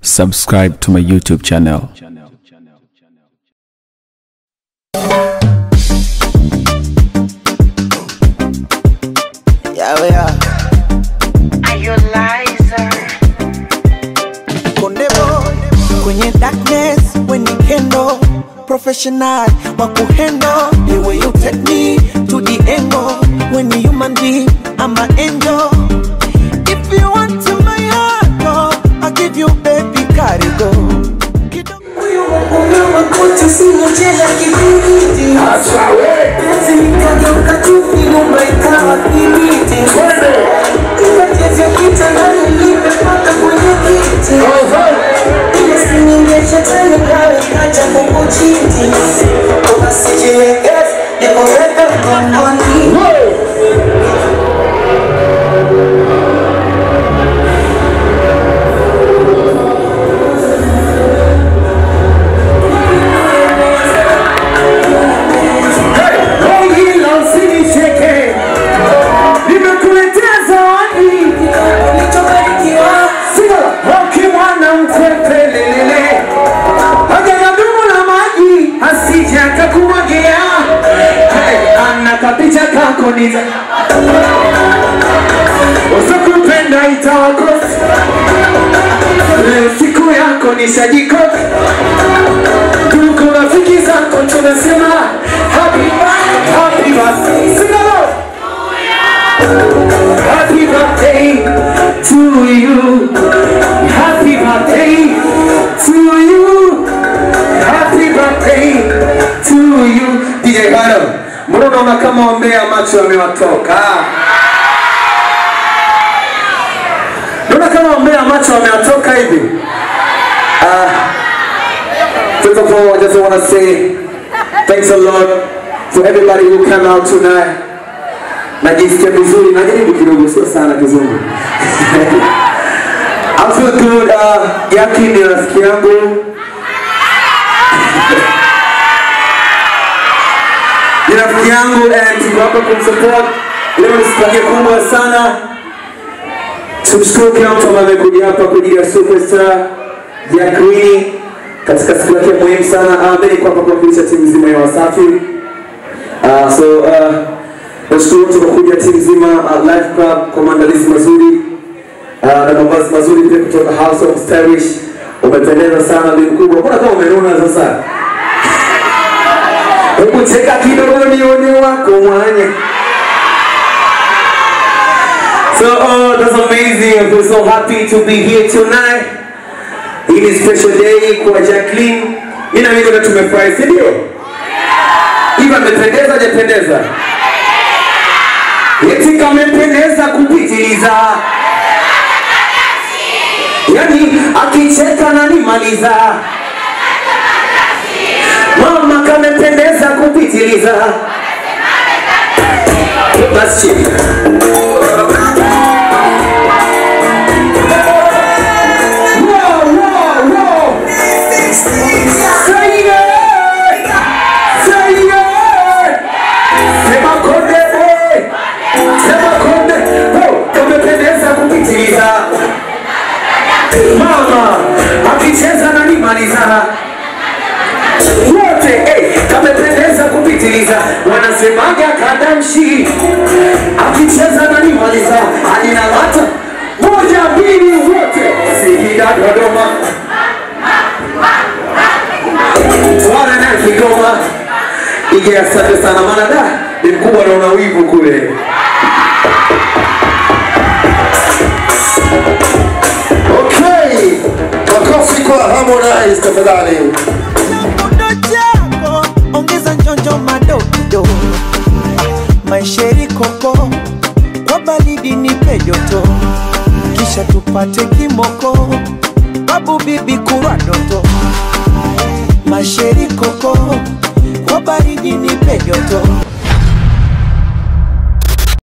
subscribe to my YouTube channel. Yeah, we are. Are you liar? Konde boy, kwenye darkness, when you handle professional, wakuhandle the way you take me to the angle. When you human being, I'm an angel. If you want to my heart, oh, I'll give you baby cargo. Usakupenda itawakosa siku yako nishajikosa. Tuko rafiki zako tunasema happy birthday. Sing along. Happy birthday to you. Happy birthday to you. Happy birthday to you. DJ Bado, mbona kama ombea macho yamewatoka? Mbona kama ombea macho yamewatoka hivi? First of all, I just want to say thanks a lot to everybody who came out tonight. Najisikia vizuri, najaribu kidogo sio sana kizungu. I feel good. Yaki ni rafiki yangu. Ni rafiki yangu and tuko hapa kumsupport. Leo ni siku kubwa sana. Tumshukuru kila mtu ambaye amekuja hapa kwa ajili ya superstar Yaki katika siku yake muhimu sana. Mbele kwa hapa kuwakilisha timu nzima ya Wasafi. Nashukuru tukakuja timu nzima Life Club kwa maandalizi mazuri. Na mavazi mazuri pia kutoka House of Stylish. Umependeza sana bibi mkubwa. Mbona kama umenona sasa? Hebu cheka kidogo nione wako mwanya. So that's amazing. I feel so happy to be here tonight. In a special day kwa Jacqueline. Mimi na mimi tumefurahi, si ndio? Hivi amependeza hajapendeza? Eti kama amependeza kupitiliza. Yani akicheka na nimaliza. Mama kama amependeza kupitiliza. Basi mama akicheza na nimaliza. Wote kama pendeza kupitiliza. Wanasemaga kadamshi akicheza na nimaliza. Alina wata moja mbili wote Singida Dodoma Twara na Kigoma. Ige asante sana maana da ni mkubwa na una wivu kule. Okay, makofi kwa Harmonize tafadhali. Ongeza njonjo madogo. Maisheri koko kwa baridi nipe joto. Kisha tupate kimoko. Babu bibi kurwa doto. Maisheri koko kwa baridi nipe joto.